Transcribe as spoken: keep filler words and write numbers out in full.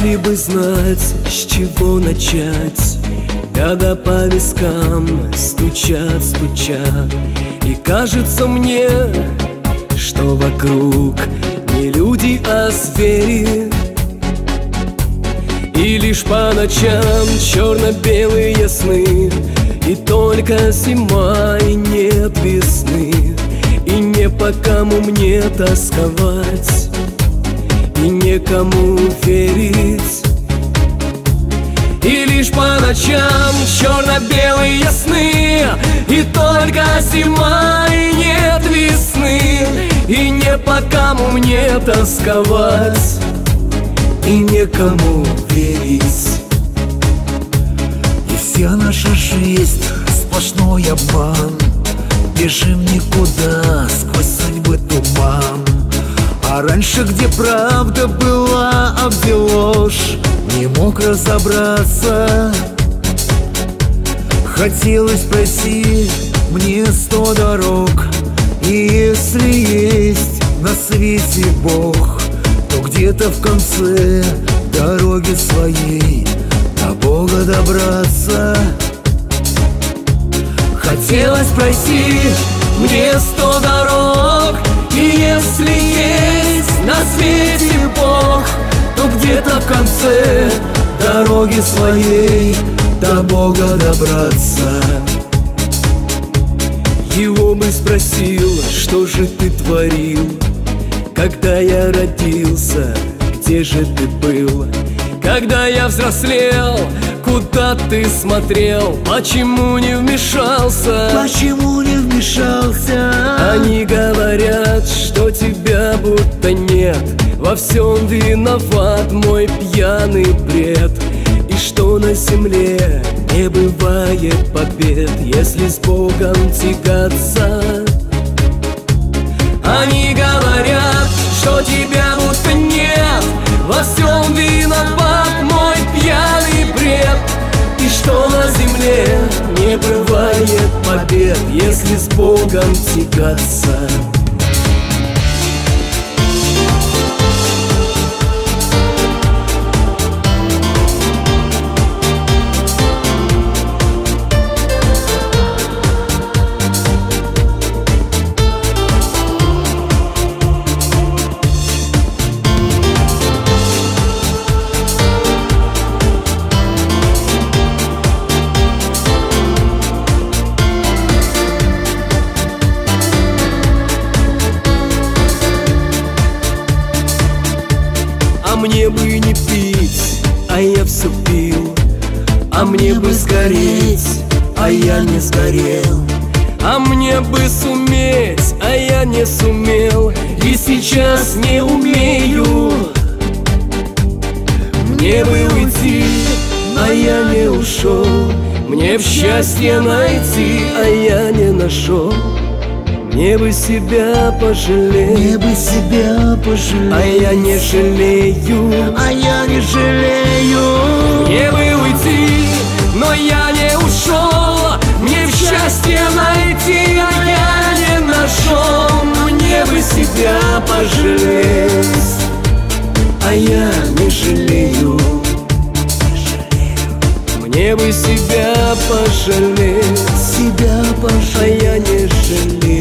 Если бы знать, с чего начать, года по вискам стучат, стучат, и кажется мне, что вокруг не люди, а звери. И лишь по ночам черно-белые сны, и только зима, и нет весны, и не по кому мне тосковать, и некому верить. И лишь по ночам черно-белые сны, и только зима, и нет весны, и не по кому мне тосковать, и некому верить. И вся наша жизнь сплошной обман, бежим никуда сквозь судьбы туман. А раньше, где правда была, а где ложь, не мог разобраться. Хотелось пройти мне сто дорог, и если есть на свете Бог, то где-то в конце дороги своей до Бога добраться. Хотелось пройти мне сто дорог, и если есть на свете Бог, то где-то в конце дороги своей до Бога добраться. Его бы спросил, что же ты творил, когда я родился, где же ты был? Когда я взрослел, куда ты смотрел? Почему не вмешался? Почему не вмешался? Они говорят, что тебя будто нет, во всем виноват мой пьяный бред, и что на земле не бывает побед, если с Богом тягаться. Они говорят, что тебя будто нет, во всем виноват мой пьяный бред, и что на земле не бывает побед, если с Богом тягаться. Мне бы не пить, а я все пил, а мне бы сгореть, а я не сгорел, а мне бы суметь, а я не сумел, и сейчас не умею. Мне бы уйти, а я не ушел, мне б счастье найти, а я не нашел. Мне бы себя пожалеть, мне бы себя пожалеть, а я не жалею, а я не жалею. Мне бы уйти, но я не ушел, мне б счастье найти, а я не нашел. Мне бы себя пожалеть, а я не жалею. Мне бы себя пожалеть, себя пожалеть, а я не жалею.